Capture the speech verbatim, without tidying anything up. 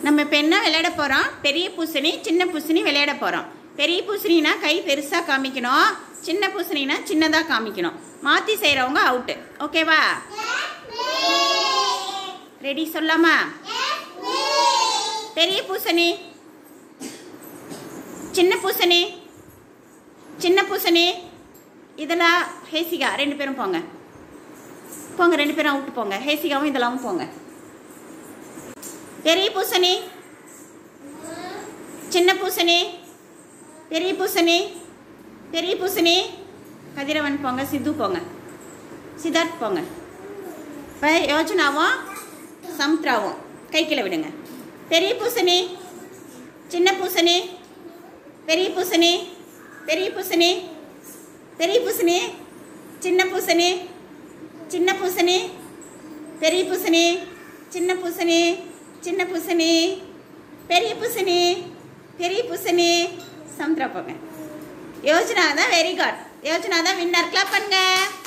நம்ம இப்போ என்ன விளையாட போகிறோம்? பெரிய பூசணி சின்ன பூசணி விளையாட போகிறோம். பெரிய பூசணினா கை பெருசாக காமிக்கணும், சின்ன பூசணினா சின்னதாக காமிக்கணும். மாற்றி செய்கிறவங்க அவுட்டு. ஓகேவா? ரெடி சொல்லாமா? பெரிய பூசணி, சின்ன பூசணி, சின்ன பூசணி. இதெல்லாம் ஹேசிகா ரெண்டு பேரும் போங்க போங்க ரெண்டு பேரும் அவுட்டு போங்க. ஹேசிகாவும் இதெல்லாம் போங்க. பெரிய பூசணி, சின்ன பூசணி, பெரிய பூசணி, பெரிய பூசணி. கதிரவன் போங்க, சித்து போங்க, சித்தார்த் போங்க. இப்போ யோஜனாவும் சமுத்ராவும் கை கீழே விடுங்க. பெரிய பூசணி, சின்ன பூசணி, பெரிய பூசணி, பெரிய பூசணி, பெரிய பூசணி, சின்ன பூசணி, சின்ன பூசணி, பெரிய பூசணி, சின்ன பூசணி, சின்ன பூசணி, பெரிய பூசணி, பெரிய பூசணி. சமுத்ரா போங்க. யோஜனா தான் வெரி குட். யோஜனா தான் வின்னர். கிளாப் பண்ணுங்க.